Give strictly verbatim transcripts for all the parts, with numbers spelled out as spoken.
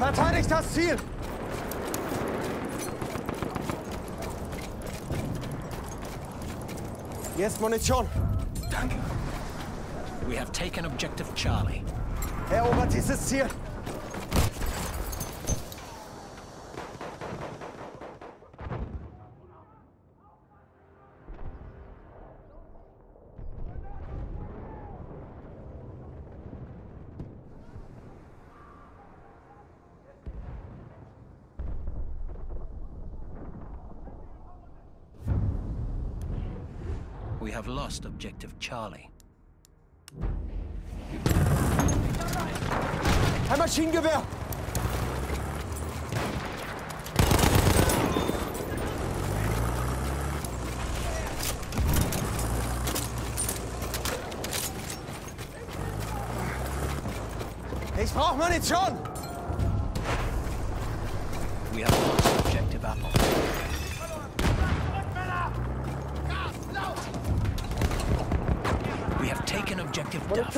Verteidigt das Ziel! Hier ist Munition. Danke. We have taken objective Charlie. Erobert dieses Ziel. We have lost objective Charlie. Ein Maschinengewehr! Ich brauche Munition! We have lost objective Apple. We have taken objective Duff.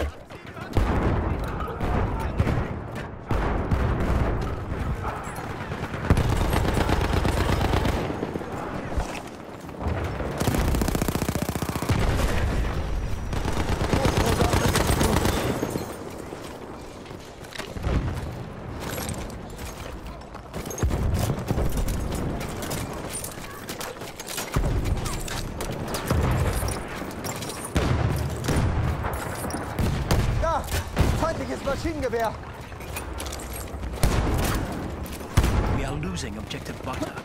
Feindliches Maschinengewehr! We are losing objective Butter.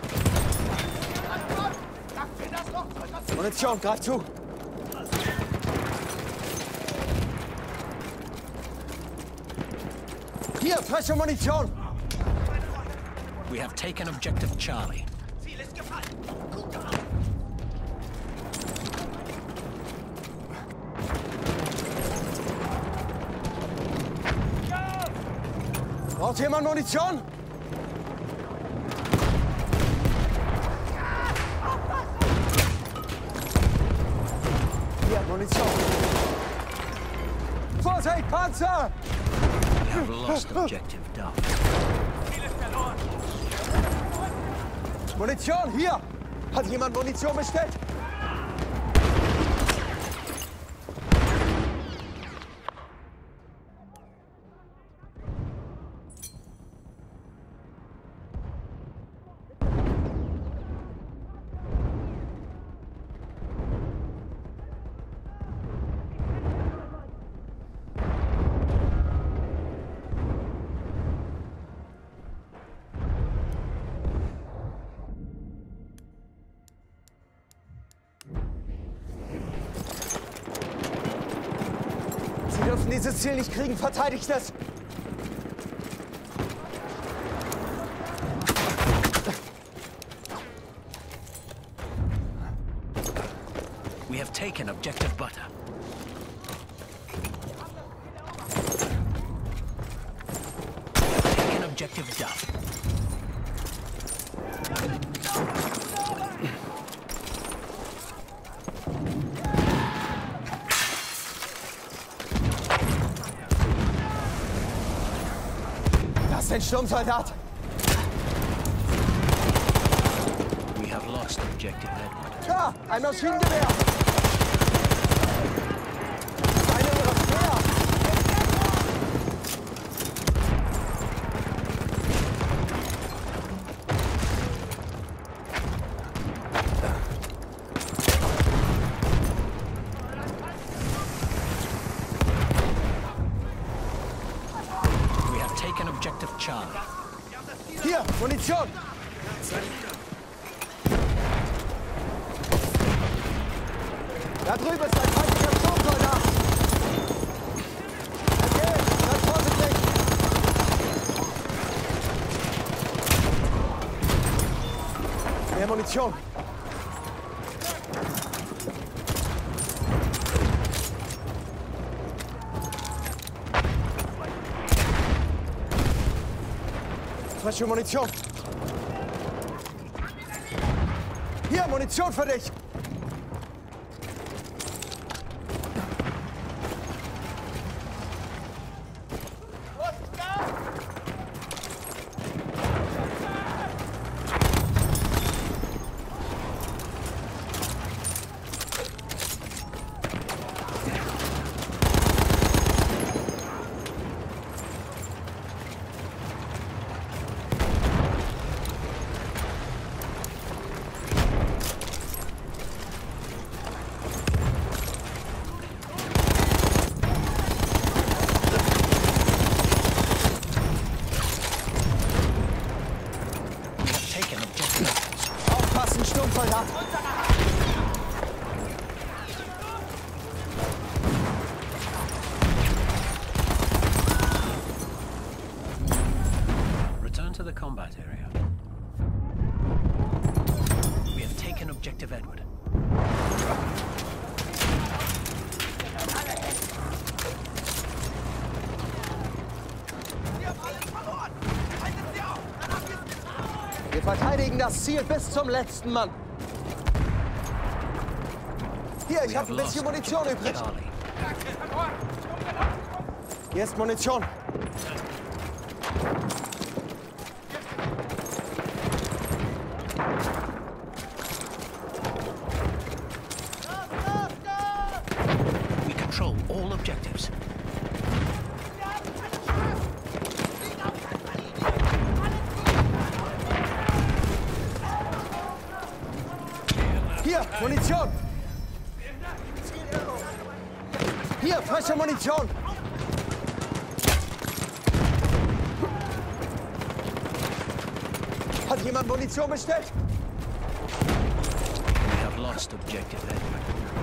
Munition, greif zu! Hier, frische Munition! We have taken objective Charlie. Ziel ist gefallen. Guter. Braucht jemand Munition? Hier, Munition. Vorsicht, Panzer! We have lost objective Duff. Ziel ist verloren. Munition, hier! Hat jemand Munition bestellt? Sie dürfen dieses Ziel nicht kriegen, verteidigt es! We have taken objective Butter. We have taken objective Duff. Das ist ein Sturmsoldat! We have lost objective Edward. Da! Ein Maschinengewehr! Einer ihrer Speer! We have taken objective Charlie. Hier, Munition! Da drüben ist ein feindlicher Sturmsoldat! Okay, seid vorsichtig! Mehr Munition! Frische Munition! Hier, Munition für dich! Aufpassen, Sturmsoldat! Return to the combat area. We have taken objective Edward. Wir verteidigen das Ziel bis zum letzten Mann. Hier, ich habe ein bisschen Munition übrig. Hier ist Munition. We control all objectives. Hier, Munition! Hier, frische Munition! Hat jemand Munition bestellt? We have lost objective Edward.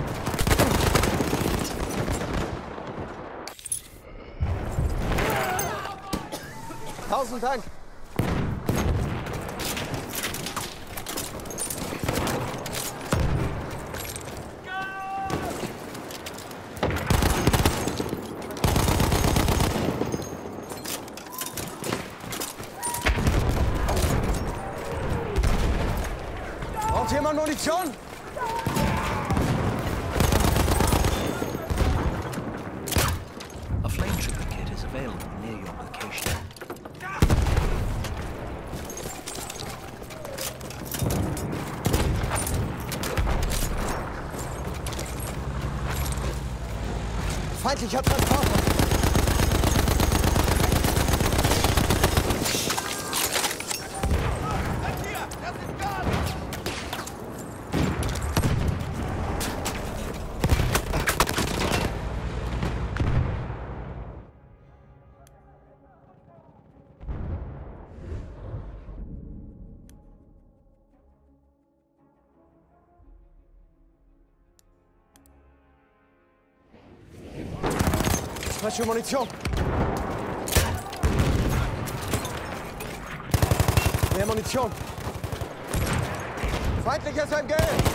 Tausend Dank! Braucht jemand Munition? A flame trooper kit is available near your location. Feindlicher Transporter! Frische Munition. Mehr Munition. Feindliches M G.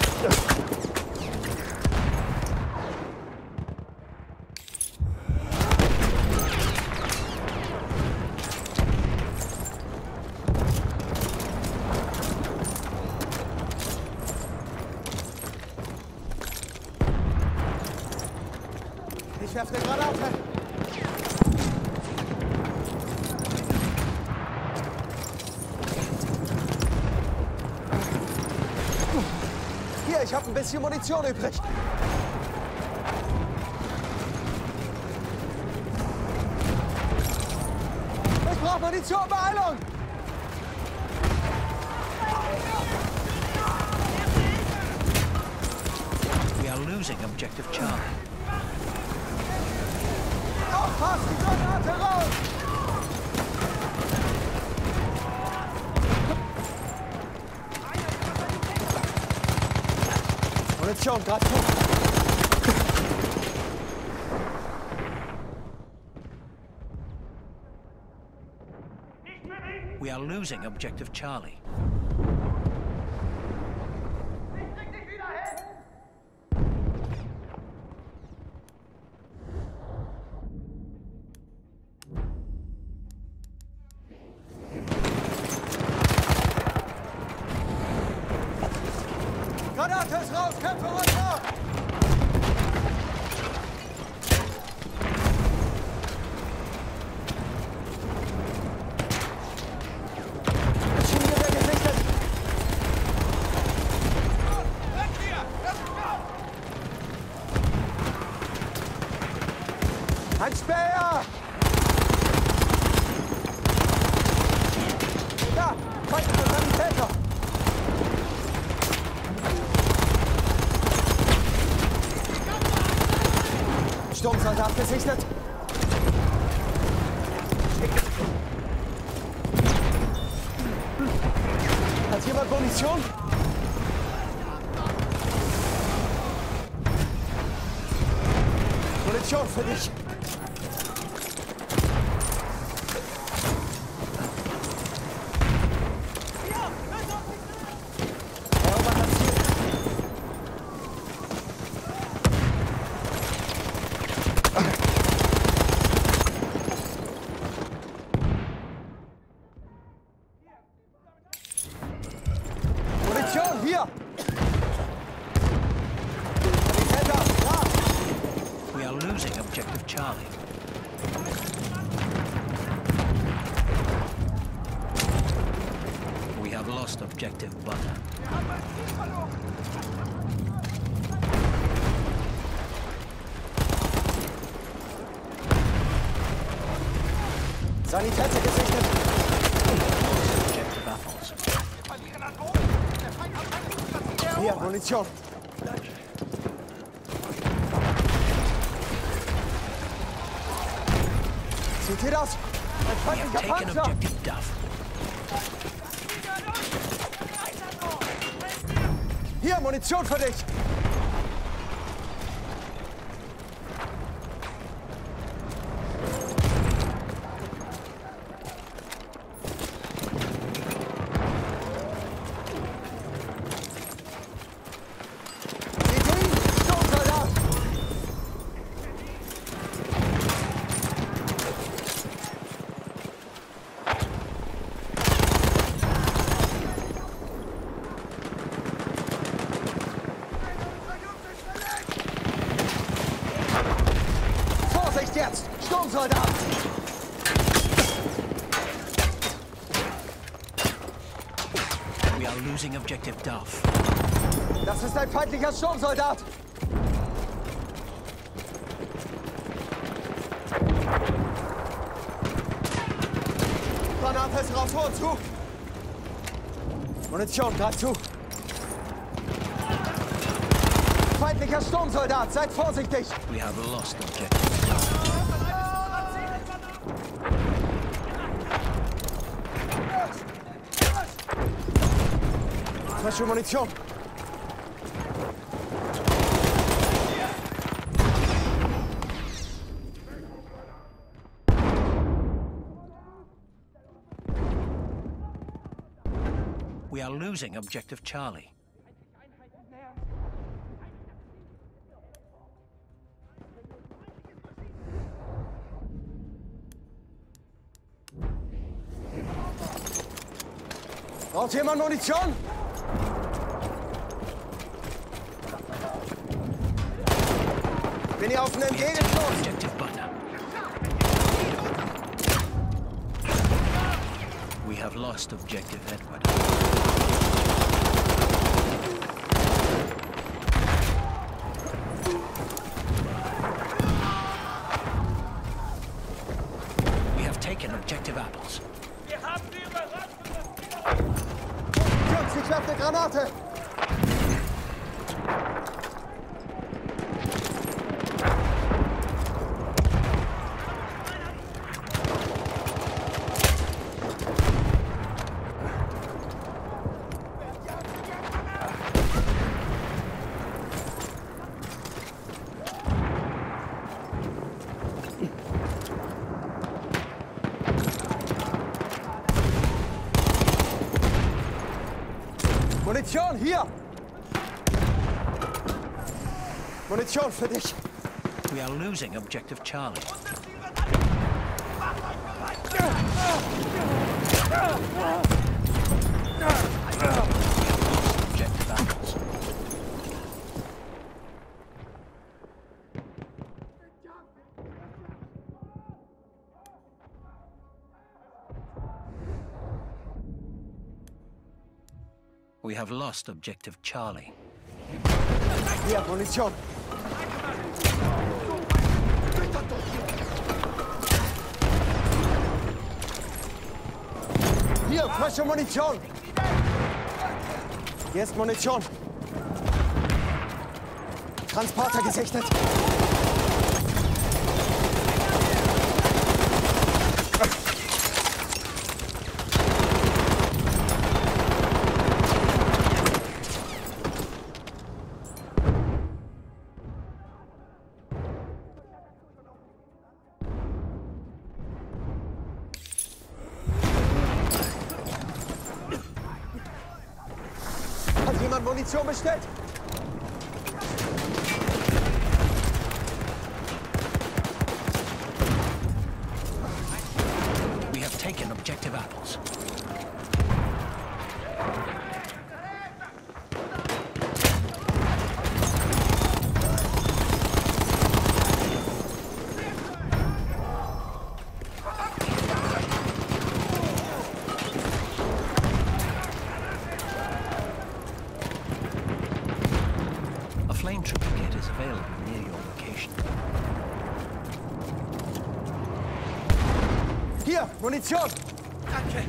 Ich werfe eine Granate. Hier, ich habe ein bisschen Munition übrig. Ich brauche Munition, Beeilung! We are losing objective Charlie. Aufpasst, die Granate raus! Munition, gerade hoch. We are losing objective Charlie. Granate ist raus, Kämpfe runter! Maschinengewehr gesichtet! Ein Speer! Da, feindliche Sanitäter! Sturmsoldat gesichtet. Hat jemand Munition? Munition? Munition für dich. Munition, hier! We are losing objective Charlie. We have lost objective Butter. Sanitäter gesichtet. Objective Apples. Hier, Munition. Seht ihr das? Ein We have feindlicher taken Panzer! objective Duff. Hier, Munition für dich! Seht ihr ihn? Sturmsoldat! Vorsicht jetzt! Sturmsoldat! We are losing objective Duff. Das ist ein feindlicher Sturmsoldat! Granate ist raus, vor und zu! Munition, greif zu! Feindlicher Sturmsoldat, seid vorsichtig! We have lost objective Duff. Frische Munition! We are losing objective Charlie. Braucht jemand Munition? Bin hier auf einen We have taken Entgegenstoß! objective Butter. We have lost objective Edward. We have taken objective Apples. Jungs, ich werfe eine Granate! Munition, hier! Munition für dich! We are losing objective Charlie. Objective Apples. We have lost objective Charlie. Hier, Munition! Hier, frische Munition! Hier ist Munition! Transporter gesichtet! jemand Munition bestellt? We have taken objective apples. A flame tripper kit is available near your location. Hier, Munition! Danke.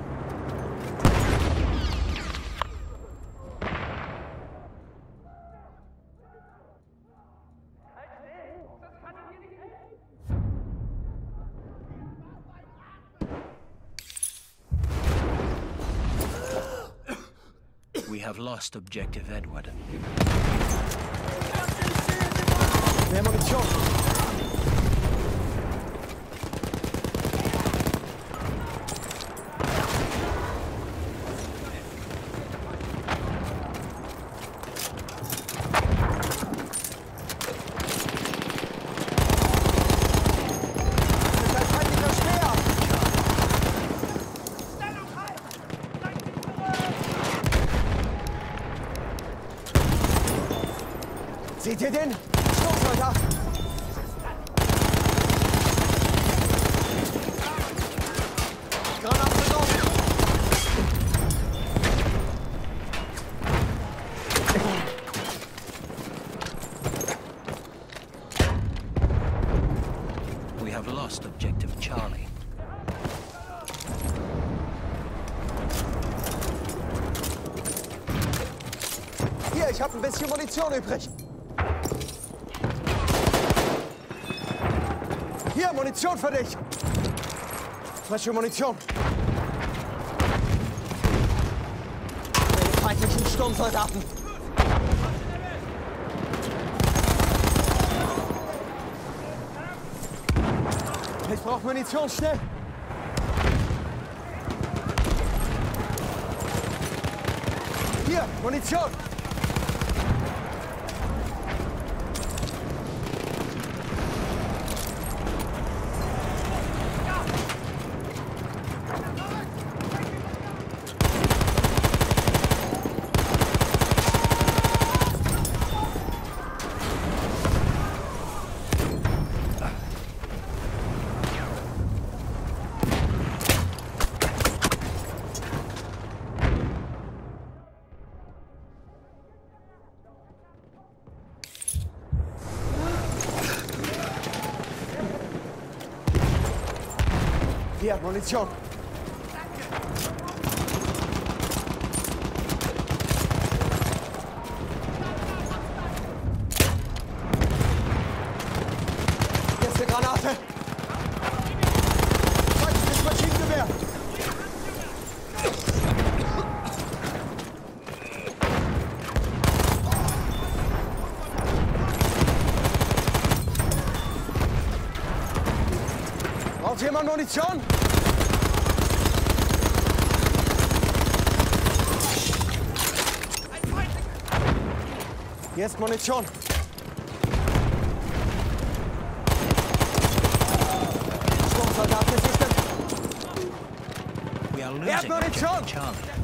We have lost objective Edward. Mehr Munition! Seht ihr den? Sturmsoldat! Granate drauf! We have lost objective Charlie. Hier, ich habe ein bisschen Munition übrig. Hier, Munition für dich! Frische Munition! Meine feindlichen Sturmsoldaten! Ich brauche Munition, schnell! Hier, Munition! Hier, Munition. Erste Granate. Zweites Maschinengewehr. Braucht jemand Munition? Hier ist Munition. Sturmsoldat gesichtet. We are Er hat losing Munition. objective Charlie.